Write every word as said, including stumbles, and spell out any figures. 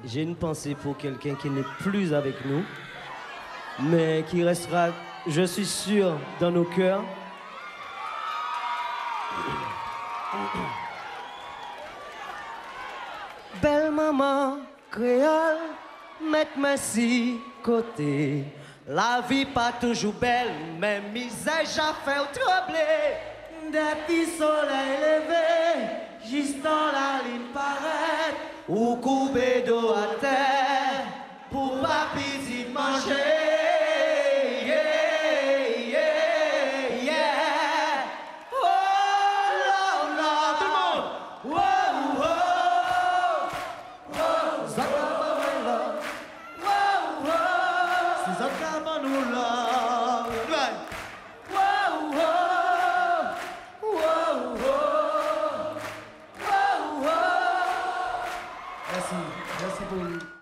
j'ai une pensée pour quelqu'un qui n'est plus avec nous, mais qui restera, je suis sûr, dans nos cœurs. Belle maman créole, mettre merci côté. La vie pas toujours belle, mais misère j'ai fait trembler. Depuis soleil levé, juste dans la ligne paraître, ou couper d'eau à terre, pour pas petit manger. Yeah, yeah, yeah. Oh là là, tout le monde. Wow, wow, wow, Zakabanoula. Wow, wow, c'est Zakabanoula. Wow, wow, wow, wow, wow, wow. Merci, merci pour